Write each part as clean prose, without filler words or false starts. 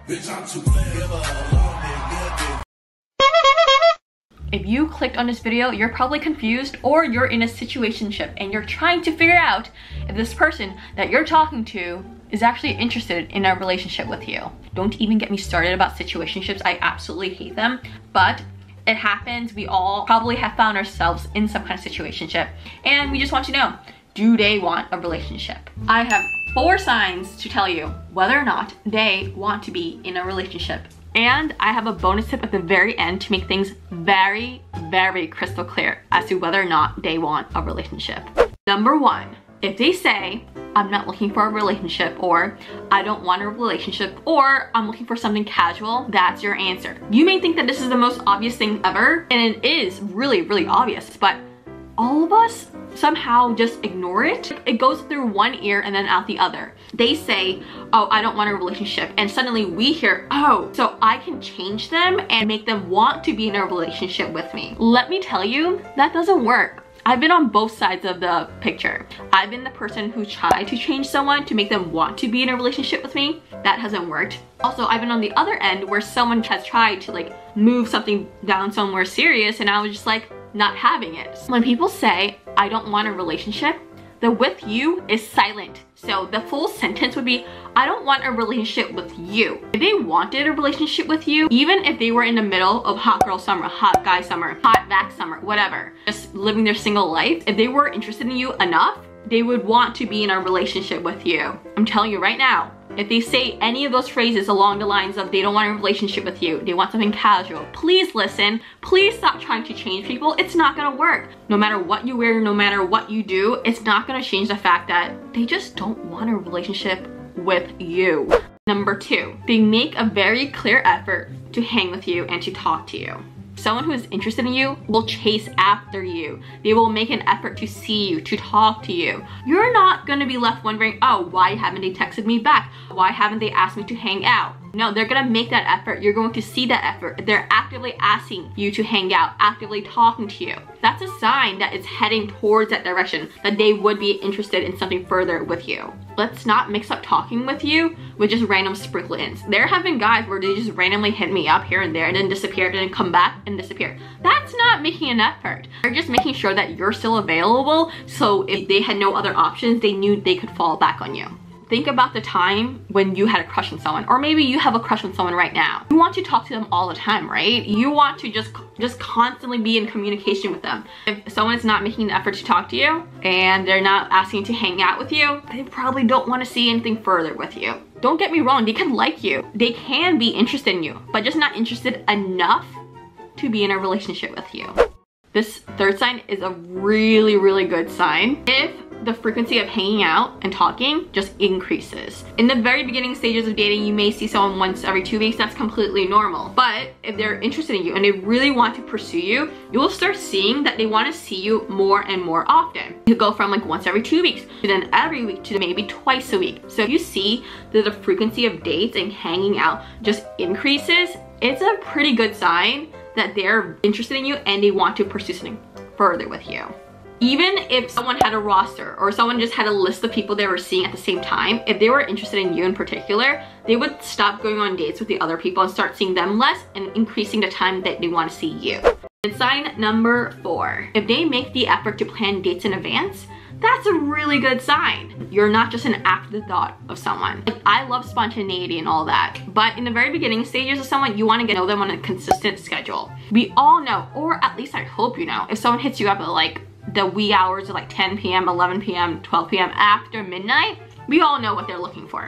If you clicked on this video, you're probably confused, or you're in a situationship and you're trying to figure out if this person that you're talking to is actually interested in a relationship with you. Don't even get me started about situationships. I absolutely hate them, but it happens. We all probably have found ourselves in some kind of situationship, and we just want to know, do they want a relationship? I have 4 signs to tell you whether or not they want to be in a relationship. And I have a bonus tip at the very end to make things very, very crystal clear as to whether or not they want a relationship. Number 1, if they say, I'm not looking for a relationship, or I don't want a relationship, or I'm looking for something casual, that's your answer. You may think that this is the most obvious thing ever, and it is really, really obvious, but all of us somehow just ignore it. It goes through one ear and then out the other. They say, oh, I don't want a relationship, and suddenly we hear, oh, so I can change them and make them want to be in a relationship with me. Let me tell you, that doesn't work. I've been on both sides of the picture. I've been the person who tried to change someone to make them want to be in a relationship with me. That hasn't worked. Also, I've been on the other end where someone has tried to like move something down somewhere serious, and I was just like not having it. When people say, I don't want a relationship, the with you is silent. So the full sentence would be, I don't want a relationship with you. If they wanted a relationship with you, even if they were in the middle of hot girl summer, hot guy summer, hot vax summer, whatever, just living their single life, if they were interested in you enough, they would want to be in a relationship with you. I'm telling you right now, if they say any of those phrases along the lines of they don't want a relationship with you, they want something casual, please listen. Please stop trying to change people. It's not gonna work. No matter what you wear, no matter what you do, it's not gonna change the fact that they just don't want a relationship with you. Number 2, they make a very clear effort to hang with you and to talk to you. Someone who is interested in you will chase after you. They will make an effort to see you, to talk to you. You're not gonna be left wondering, oh, why haven't they texted me back? Why haven't they asked me to hang out? No, they're gonna make that effort. You're going to see that effort. They're actively asking you to hang out, actively talking to you. That's a sign that it's heading towards that direction, that they would be interested in something further with you. Let's not mix up talking with you with just random sprinkle-ins. There have been guys where they just randomly hit me up here and there and then disappear and then come back and disappear. That's not making an effort. They're just making sure that you're still available, so if they had no other options, they knew they could fall back on you. Think about the time when you had a crush on someone, or maybe you have a crush on someone right now. You want to talk to them all the time, right? You want to just constantly be in communication with them. If someone is not making an effort to talk to you and they're not asking to hang out with you, they probably don't want to see anything further with you. Don't get me wrong, they can like you. They can be interested in you, but just not interested enough to be in a relationship with you. This 3rd sign is a really, really good sign. If the frequency of hanging out and talking just increases. In the very beginning stages of dating, you may see someone once every 2 weeks. That's completely normal. But if they're interested in you and they really want to pursue you, you will start seeing that they want to see you more and more often. You go from like once every 2 weeks to then every week to maybe twice a week. So if you see that the frequency of dates and hanging out just increases, it's a pretty good sign that they're interested in you and they want to pursue something further with you. Even if someone had a roster or someone just had a list of people they were seeing at the same time, if they were interested in you in particular, they would stop going on dates with the other people and start seeing them less and increasing the time that they want to see you. And sign number 4, if they make the effort to plan dates in advance, that's a really good sign. You're not just an afterthought of someone. Like, I love spontaneity and all that, but in the very beginning stages of someone, you want to get to know them on a consistent schedule. We all know, or at least I hope you know, if someone hits you up at like the wee hours of like 10 p.m., 11 p.m., 12 p.m. after midnight, we all know what they're looking for.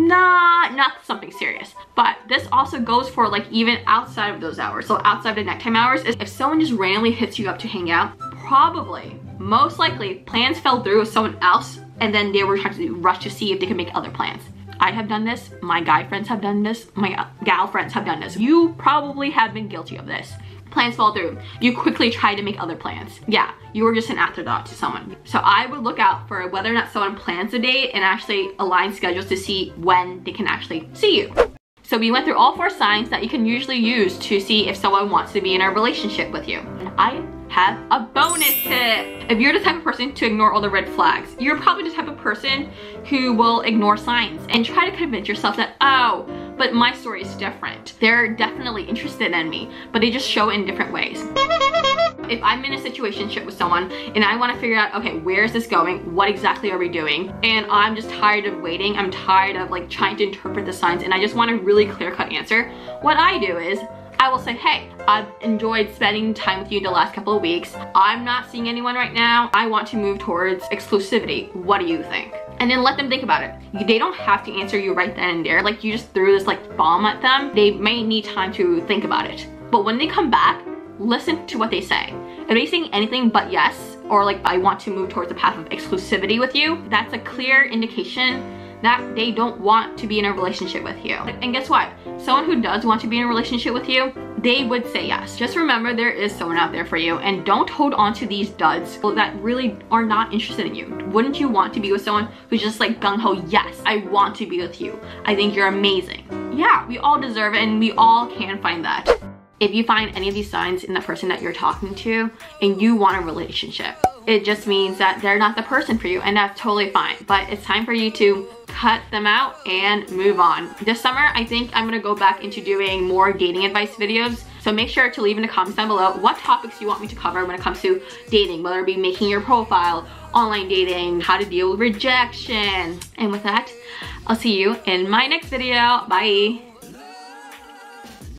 Not something serious. But this also goes for like even outside of those hours. So outside of the nighttime hours, if someone just randomly hits you up to hang out, probably, most likely, plans fell through with someone else and then they were trying to rush to see if they could make other plans. I have done this, my guy friends have done this, my gal friends have done this. You probably have been guilty of this. Plans fall through. You quickly try to make other plans. Yeah, you were just an afterthought to someone. So I would look out for whether or not someone plans a date and actually align schedules to see when they can actually see you. So we went through all 4 signs that you can usually use to see if someone wants to be in a relationship with you. And I have a bonus tip. If you're the type of person to ignore all the red flags, you're probably the type of person who will ignore signs and try to convince yourself that, oh, but my story is different. They're definitely interested in me, but they just show it in different ways. If I'm in a situationship with someone and I want to figure out, okay, where is this going? What exactly are we doing? And I'm just tired of waiting. I'm tired of like trying to interpret the signs and I just want a really clear-cut answer. What I do is I will say, hey, I've enjoyed spending time with you the last couple of weeks. I'm not seeing anyone right now. I want to move towards exclusivity. What do you think? And then let them think about it. They don't have to answer you right then and there. Like you just threw this like bomb at them. They may need time to think about it. But when they come back, listen to what they say. If they say anything but yes, or like I want to move towards the path of exclusivity with you, that's a clear indication that they don't want to be in a relationship with you. And guess what? Someone who does want to be in a relationship with you, they would say yes. Just remember there is someone out there for you and don't hold on to these duds that really are not interested in you. Wouldn't you want to be with someone who's just like gung-ho, yes, I want to be with you. I think you're amazing. Yeah, we all deserve it and we all can find that. If you find any of these signs in the person that you're talking to and you want a relationship, it just means that they're not the person for you and that's totally fine. But it's time for you to cut them out and move on. This summer, I think I'm gonna go back into doing more dating advice videos. So make sure to leave in the comments down below what topics you want me to cover when it comes to dating, whether it be making your profile, online dating, how to deal with rejection. And with that, I'll see you in my next video. Bye.